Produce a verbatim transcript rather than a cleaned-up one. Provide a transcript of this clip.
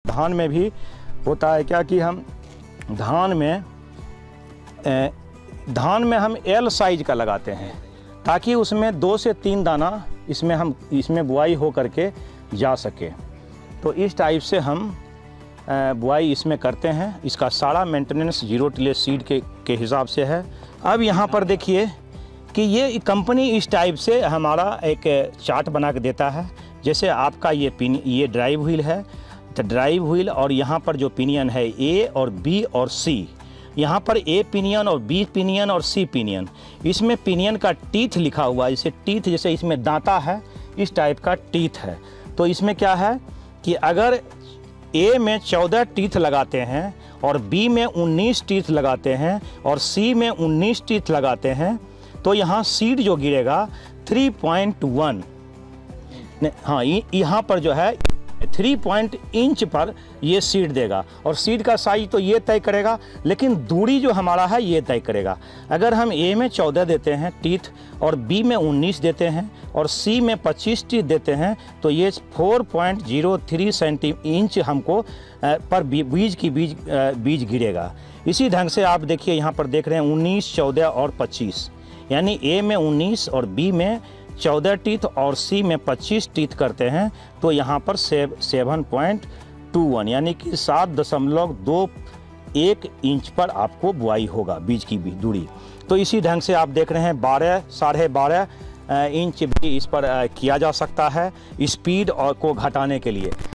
धान में भी होता है क्या कि हम धान में ए, धान में हम एल साइज का लगाते हैं ताकि उसमें दो से तीन दाना इसमें हम इसमें बुआई हो करके जा सके। तो इस टाइप से हम बुआई इसमें करते हैं। इसका सारा मेंटेनेंस जीरो टिलेज सीड के के हिसाब से है। अब यहाँ पर देखिए कि ये कंपनी इस टाइप से हमारा एक चार्ट बना के देता है। जैसे आपका ये पिन ये ड्राइव व्हील है, तो ड्राइव व्हील और यहाँ पर जो पिनियन है ए और बी और सी, यहाँ पर ए पिनियन और बी पिनियन और सी पिनियन, इसमें पिनियन का टीथ लिखा हुआ है। जैसे टीथ जैसे इसमें दांता है, इस टाइप का टीथ है। तो इसमें क्या है कि अगर ए में चौदह टीथ लगाते हैं और बी में उन्नीस टीथ लगाते हैं और सी में उन्नीस टीथ लगाते हैं तो यहाँ सीड जो गिरेगा थ्री पॉइंट वन, हाँ यहाँ पर जो है थ्री पॉइंट इंच पर ये सीड देगा। और सीड का साइज तो ये तय करेगा, लेकिन दूरी जो हमारा है ये तय करेगा। अगर हम ए में चौदह देते हैं टीथ और बी में उन्नीस देते हैं और सी में पच्चीस टीथ देते हैं तो ये चार point zero three centi inch हमको पर बीज की बीज बीज गिरेगा। इसी ढंग से आप देखिए यहाँ पर देख रहे हैं उन्नीस, चौदह और पच्चीस, यानी ए में उन्नीस और बी में चौदह टीथ और सी में पच्चीस टीथ करते हैं तो यहाँ पर sev seven point two one यानी कि सात दशमलव दो एक इंच पर आपको बुआई होगा बीज की भी दूरी। तो इसी ढंग से आप देख रहे हैं बारह साढ़े बारह इंच भी इस पर किया जा सकता है स्पीड और को घटाने के लिए।